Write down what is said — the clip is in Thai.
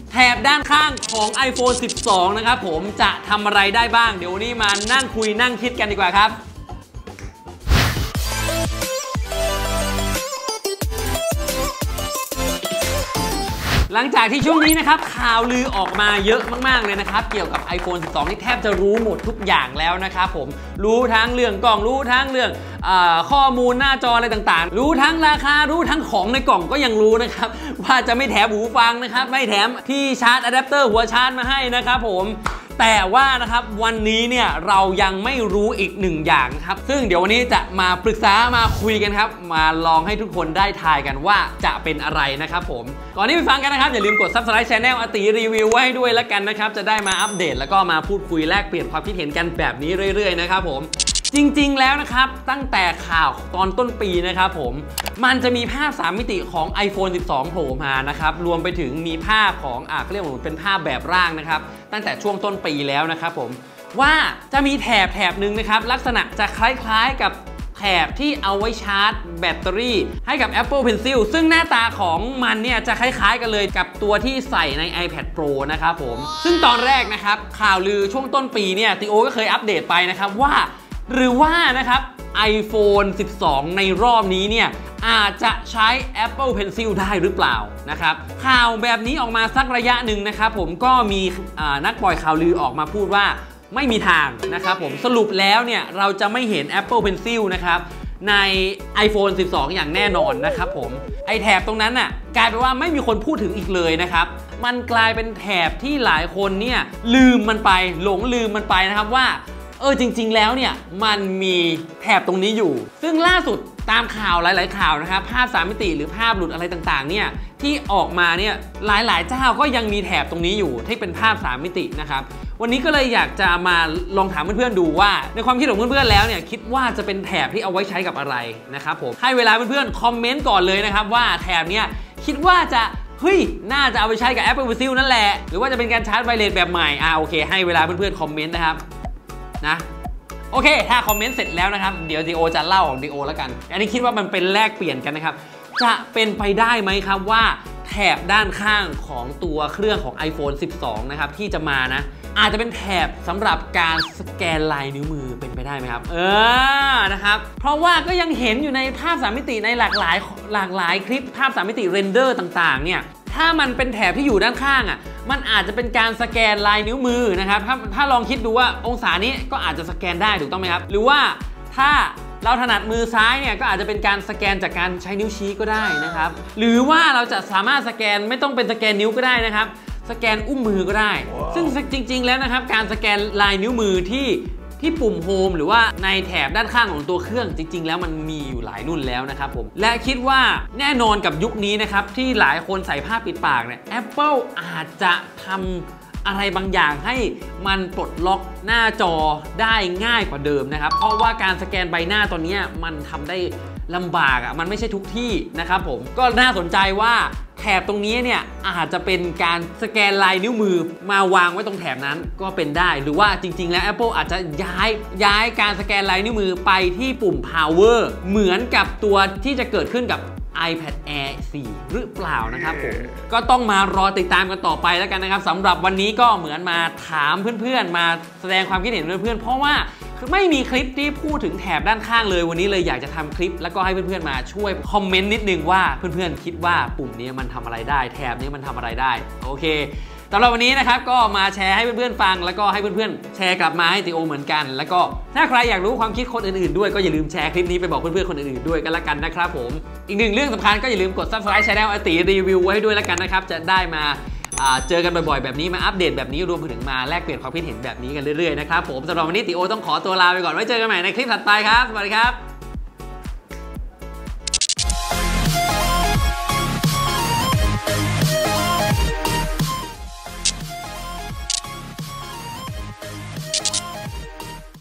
แถบด้านข้างของ iPhone 12 นะครับผมจะทำอะไรได้บ้างเดี๋ยววันนี้มานั่งคุยนั่งคิดกันดีกว่าครับหลังจากที่ช่วงนี้นะครับข่าวลือออกมาเยอะมากๆเลยนะครับเกี่ยวกับ iPhone 12 นี่แทบจะรู้หมดทุกอย่างแล้วนะครับผมรู้ทั้งเรื่องกล่องรู้ทั้งเรื่องข้อมูลหน้าจออะไรต่างๆรู้ทั้งราคารู้ทั้งของในกล่องก็ยังรู้นะครับว่าจะไม่แถมหูฟังนะครับไม่แถมที่ชาร์จอะแดปเตอร์หัวชาร์จมาให้นะครับผมแต่ว่านะครับวันนี้เนี่ยเรายังไม่รู้อีกหนึ่งอย่างครับซึ่งเดี๋ยววันนี้จะมาปรึกษามาคุยกันครับมาลองให้ทุกคนได้ทายกันว่าจะเป็นอะไรนะครับผมก่อนที่ไปฟังกันนะครับอย่าลืมกด Subscribe Channel อาติรีวิวไว้ให้ด้วยแล้วกันนะครับจะได้มาอัปเดตแล้วก็มาพูดคุยแลกเปลี่ยนความคิดเห็นกันแบบนี้เรื่อยๆนะครับผมจริงๆแล้วนะครับตั้งแต่ข่าวตอนต้นปีนะครับผมมันจะมีภาพ3มิติของ iPhone 12 โผล่มานะครับรวมไปถึงมีภาพของเขาเรียกว่าเป็นภาพแบบร่างนะครับตั้งแต่ช่วงต้นปีแล้วนะครับผมว่าจะมีแถบหนึ่งนะครับลักษณะจะคล้ายๆกับแถบที่เอาไว้ชาร์จแบตเตอรี่ให้กับ Apple Pencil ซึ่งหน้าตาของมันเนี่ยจะคล้ายๆกันเลยกับตัวที่ใส่ใน iPad Pro นะครับผมซึ่งตอนแรกนะครับข่าวลือช่วงต้นปีเนี่ยติโอก็เคยอัปเดตไปนะครับว่าหรือว่านะครับ iPhone 12 ในรอบนี้เนี่ยอาจจะใช้ Apple Pencil ได้หรือเปล่านะครับข่าวแบบนี้ออกมาสักระยะหนึ่งนะครับผมก็มีนักปล่อยข่าวลือออกมาพูดว่าไม่มีทางนะครับผมสรุปแล้วเนี่ยเราจะไม่เห็น Apple Pencil นะครับใน iPhone 12 อย่างแน่นอนนะครับผมไอแถบตรงนั้นน่ะกลายเป็นว่าไม่มีคนพูดถึงอีกเลยนะครับมันกลายเป็นแถบที่หลายคนเนี่ยลืมมันไปหลงลืมมันไปนะครับว่าจริงๆแล้วเนี่ยมันมีแถบตรงนี้อยู่ซึ่งล่าสุดตามข่าวหลายๆข่าวนะครับภาพ3มิติหรือภาพหลุดอะไรต่างๆเนี่ยที่ออกมาเนี่ยหลายๆเจ้าก็ยังมีแถบตรงนี้อยู่ที่เป็นภาพ3มิตินะครับวันนี้ก็เลยอยากจะมาลองถามเพื่อนๆดูว่าในความคิดของเพื่อนๆแล้วเนี่ยคิดว่าจะเป็นแถบที่เอาไว้ใช้กับอะไรนะครับผมให้เวลาเพื่อนๆคอมเมนต์ก่อนเลยนะครับว่าแถบเนี้ยคิดว่าจะน่าจะเอาไปใช้กับ Apple Pencil นั่นแหละหรือว่าจะเป็นการชาร์จไวเลสแบบใหม่โอเคให้เวลาเพื่อนๆคอมเมนต์นะครับนะโอเคถ้าคอมเมนต์เสร็จแล้วนะครับเดี๋ยวดิโอจะเล่าของดิโอแล้วกันอันนี้คิดว่ามันเป็นแลกเปลี่ยนกันนะครับจะเป็นไปได้ไหมครับว่าแถบด้านข้างของตัวเครื่องของ iPhone 12 นะครับที่จะมานะอาจจะเป็นแถบสำหรับการสแกนลายนิ้วมือเป็นไปได้ไหมครับนะครับเพราะว่าก็ยังเห็นอยู่ในภาพ3มิติในหลากหลายคลิปภาพ3มิติเรนเดอร์ต่างๆเนี่ยถ้ามันเป็นแถบที่อยู่ด้านข้างมันอาจจะเป็นการสแกนลายนิ้วมือนะครับถ้าลองคิดดูว่าองศานี้ก็อาจจะสแกนได้ถูกต้องไหมครับหรือว่าถ้าเราถนัดมือซ้ายเนี่ยก็อาจจะเป็นการสแกนจากการใช้นิ้วชี้ก็ได้นะครับหรือว่าเราจะสามารถสแกนไม่ต้องเป็นสแกนนิ้วก็ได้นะครับสแกนอุ้มมือก็ได้ ซึ่งจริงๆแล้วนะครับการสแกนลายนิ้วมือที่ปุ่มโฮมหรือว่าในแถบด้านข้างของตัวเครื่องจริงๆแล้วมันมีอยู่หลายรุ่นแล้วนะครับผมและคิดว่าแน่นอนกับยุคนี้นะครับที่หลายคนใส่ผ้าปิดปากเนี่ย Apple อาจจะทำอะไรบางอย่างให้มันปลดล็อกหน้าจอได้ง่ายกว่าเดิมนะครับเพราะว่าการสแกนใบหน้าตอนนี้มันทำได้ลำบากมันไม่ใช่ทุกที่นะครับผมก็น่าสนใจว่าแถบตรงนี้เนี่ยอาจจะเป็นการสแกนลายนิ้วมือมาวางไว้ตรงแถบนั้นก็เป็นได้หรือว่าจริงๆแล้ว Apple อาจจะย้ายการสแกนลายนิ้วมือไปที่ปุ่ม Power เหมือนกับตัวที่จะเกิดขึ้นกับ iPad Air 4 หรือเปล่านะครับผมก็ต้องมารอติดตามกันต่อไปแล้วกันนะครับสำหรับวันนี้ก็เหมือนมาถามเพื่อนๆมาแสดงความคิดเห็นเพื่อนๆเพราะว่าไม่มีคลิปที่พูดถึงแถบด้านข้างเลยวันนี้เลยอยากจะทำคลิปแล้วก็ให้เพื่อนๆมาช่วยคอมเมนต์นิดนึงว่าเพื่อนๆคิดว่าปุ่มนี้มันทำอะไรได้แถบนี้มันทำอะไรได้โอเคสำหรับวันนี้นะครับก็มาแชร์ให้เพื่อนๆฟังแล้วก็ให้เพื่อนๆแชร์กลับมาให้ติโอเหมือนกันแล้วก็ถ้าใครอยากรู้ความคิดคนอื่นๆด้วยก็อย่าลืมแชร์คลิปนี้ไปบอกเพื่อนๆคนอื่นๆด้วยกันละกันนะครับผมอีกหนึ่งเรื่องสำคัญก็อย่าลืมกด Subscribe Channel อาติรีวิวไว้ให้ด้วยละกันนะครับจะได้มาเจอกันบ่อยๆแบบนี้มาอัปเดตแบบนี้รวมถึงมาแลกเปลี่ยนความคิดเห็นแบบนี้กันเรื่อยๆนะครับผมสำหรับวันนี้ติโอต้องขอตัวลาไปก่อนไว้เจอกันใหม่ในคลิปถัดไปครับสวัสดีครับ